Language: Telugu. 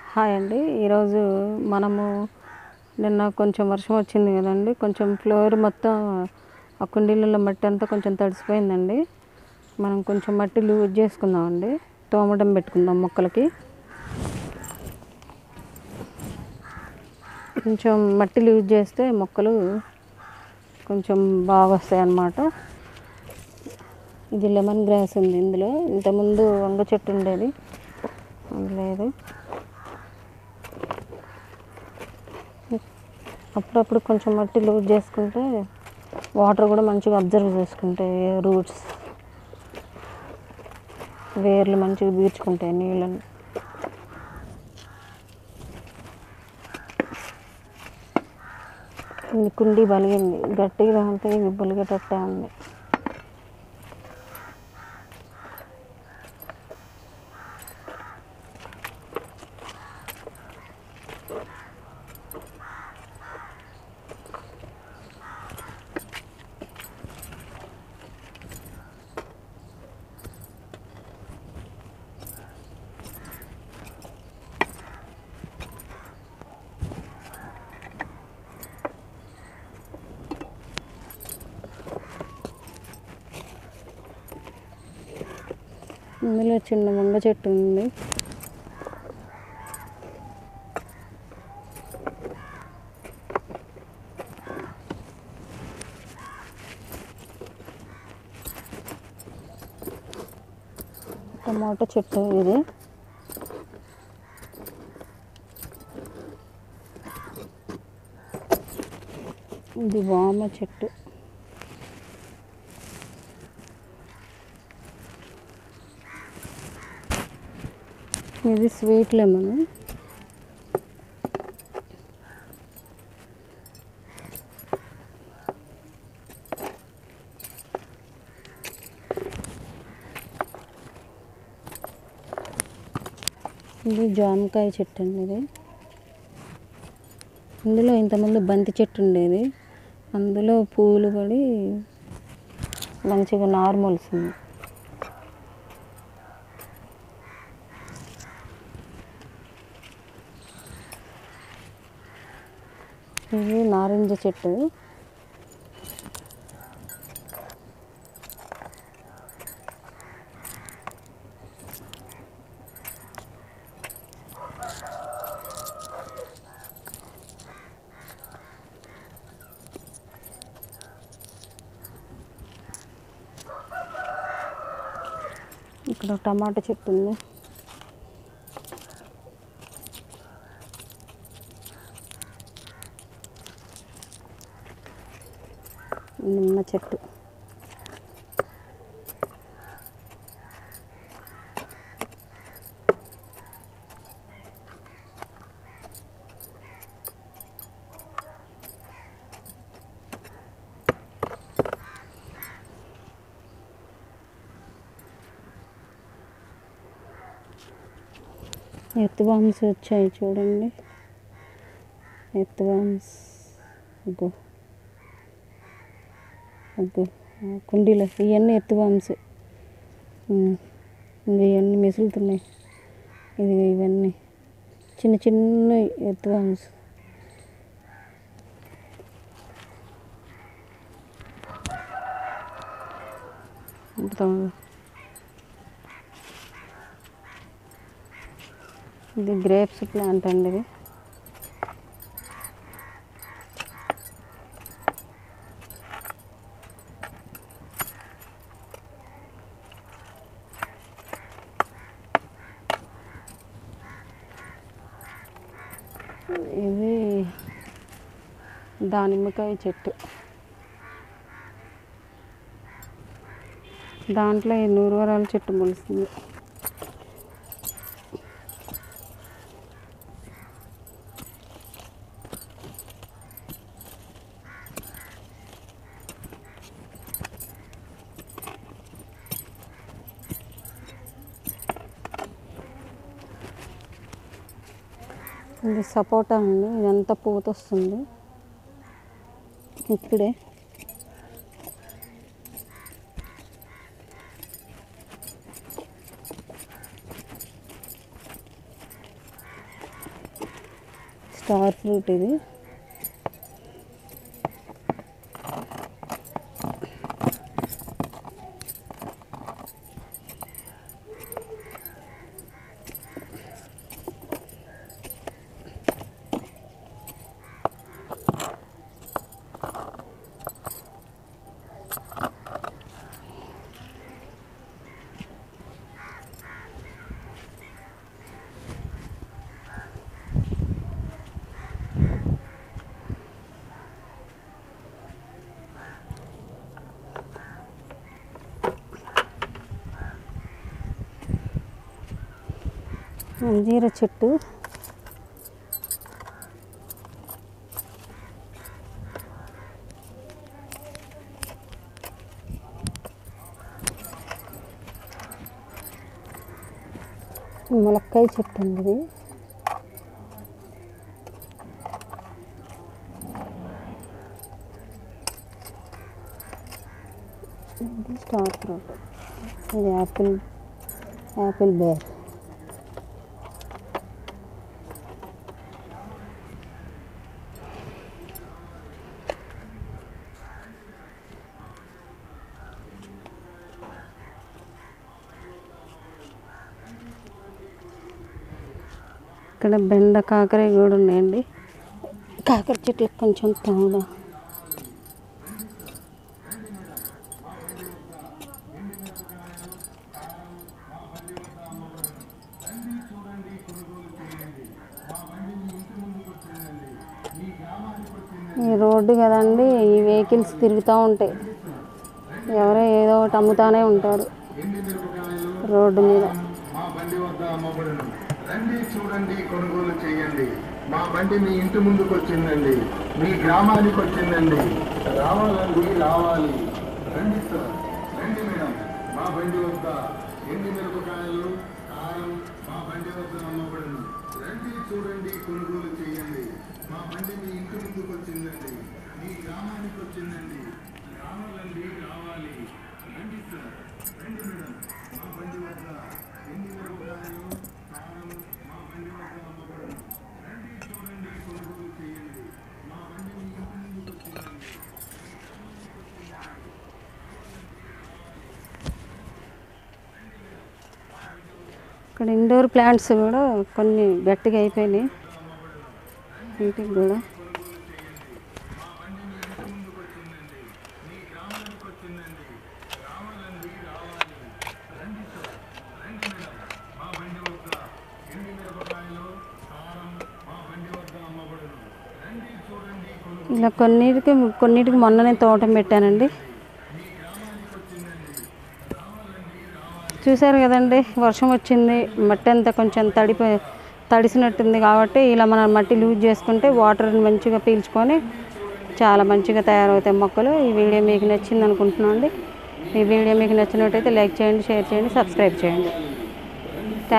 హాయ్ అండి. ఈరోజు మనము నిన్న కొంచెం వర్షం వచ్చింది కదండి, కొంచెం ఫ్లోర్ మొత్తం ఆ కుండీలలో మట్టి అంతా కొంచెం తడిసిపోయిందండి. మనం కొంచెం మట్టి లూజ్ చేసుకుందామండి, తోమడం పెట్టుకుందాం మొక్కలకి. కొంచెం మట్టి లూజ్ చేస్తే మొక్కలు కొంచెం బాగా వస్తాయి అన్నమాట. ఇది లెమన్ గ్రాస్ ఉంది ఇందులో. ఇంతకుముందు వంగ చెట్టు ఉండేది, అది లేదు. అప్పుడప్పుడు కొంచెం మట్టి లూజ్ చేసుకుంటే వాటర్ కూడా మంచిగా అబ్జర్వ్ చేసుకుంటాయి, రూట్స్ వేర్లు మంచిగా పీల్చుకుంటాయి నీళ్ళని. ఇది కుండీ బలిగింది, గట్టిగా అంతే ఇది బలిగేటట్టే ఉంది. ఇందులో చిన్న వంగ చెట్టు ఉంది. టమాటో చెట్టు ఇది. ఇది వామ చెట్టు. ఇది స్వీట్ లెమన్. ఇది జామకాయ చెట్టు అండి. ఇది ఇందులో ఇంతకుముందు బంతి చెట్టు ఉండేది, అందులో పూలు పడి మంచిగా నార్మల్సింది. ఇది నారింజ చెట్టు. ఇక్కడ టమాటా చెట్టు ఉంది. నిమ్మ చెట్టు. ఎర్త్వామ్స్ వచ్చాయి చూడండి, ఎర్త్వామ్స్. అగ్గో అగ్గో కుండీలో ఇవన్నీ ఎర్త్వామ్స్. ఇవన్నీ మెసులుతున్నాయి. ఇవన్నీ చిన్న చిన్న ఎర్త్వామ్స్. ఇది గ్రేప్స్ ప్లాంట్ అండి. ఇది దానిమ్మకాయ చెట్టు. దాంట్లో ఈ నూరువరాల చెట్టు మొలుస్తుంది. ఇది సపోటా అండి. ఇదంతా పూత వస్తుంది ఇప్పుడే. స్టార్ ఫ్రూట్ ఇది. అంజీర చెట్టు, ములక్కాయ చెట్టు ఉంది. ఇది స్టార్ ఫ్రూట్, ఇది యాపిల్ బేర్. ఇక్కడ బెండ కాకర కూడా ఉన్నాయండి. కాకర చెట్టు కొంచెం తాగుదా. ఈ రోడ్డు కదండి, ఈ వెహికల్స్ తిరుగుతూ ఉంటాయి. ఎవరో ఏదో ఒకటి అమ్ముతానే ఉంటారు రోడ్డు మీద. రండి చూడండి, కొనుగోలు చేయండి. మా బండి మీ ఇంటి ముందుకు వచ్చిందండి, మీ గ్రామానికి వచ్చిందండి. రావాలండి, రావాలి. రండి సార్, రండి మేడం. మా బండి వద్ద ఎండి మిరపకాయలు, కారం మా బండి వద్ద అమ్మబడును. రండి చూడండి, కొనుగోలు చేయండి. మా బండి మీ ఇంటి ముందుకు వచ్చిందండి, మీ గ్రామానికి వచ్చిందండి. రావాలండి, రావాలి. రండి సార్, రండి మేడం. మా బండి వద్ద ఎండి మిరపకాయలు, కారం మా బండి వద్ద అమ్మబడును. రండి చూడండి, కొనుగోలు చేయండి. మా బండి మీ ఇంటి ముందుకు వచ్చిందండి. ఇక్కడ ఇండోర్ ప్లాంట్స్ కూడా కొన్ని గట్టిగా అయిపోయినాయి వీటికి కూడా. ఇలా కొన్నిటికి మొన్ననే తోటం పెట్టానండి. చూసారు కదండి, వర్షం వచ్చింది, మట్టి అంతా కొంచెం తడిసినట్టుంది. కాబట్టి ఇలా మనం మట్టి లూజ్ చేసుకుంటే వాటర్ని మంచిగా పీల్చుకొని చాలా మంచిగా తయారవుతాయి మొక్కలు. ఈ వీడియో మీకు నచ్చింది అనుకుంటున్నాను అండి. ఈ వీడియో మీకు నచ్చినట్టయితే లైక్ చేయండి, షేర్ చేయండి, సబ్స్క్రైబ్ చేయండి.